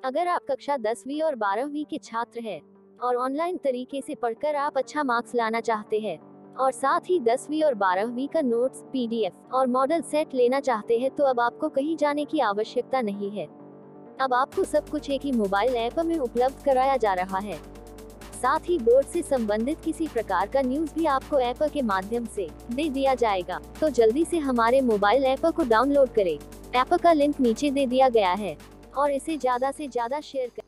अगर आप कक्षा 10वीं और 12वीं के छात्र हैं और ऑनलाइन तरीके से पढ़कर आप अच्छा मार्क्स लाना चाहते हैं और साथ ही 10वीं और 12वीं का नोट्स, पीडीएफ और मॉडल सेट लेना चाहते हैं तो अब आपको कहीं जाने की आवश्यकता नहीं है। अब आपको सब कुछ एक ही मोबाइल ऐप में उपलब्ध कराया जा रहा है। साथ ही बोर्ड से संबंधित किसी प्रकार का न्यूज़ भी आपको ऐप के माध्यम से दे दिया जाएगा। तो जल्दी से हमारे मोबाइल ऐप को डाउनलोड करें। ऐप का लिंक नीचे दे दिया गया है और इसे ज़्यादा से ज़्यादा शेयर करें।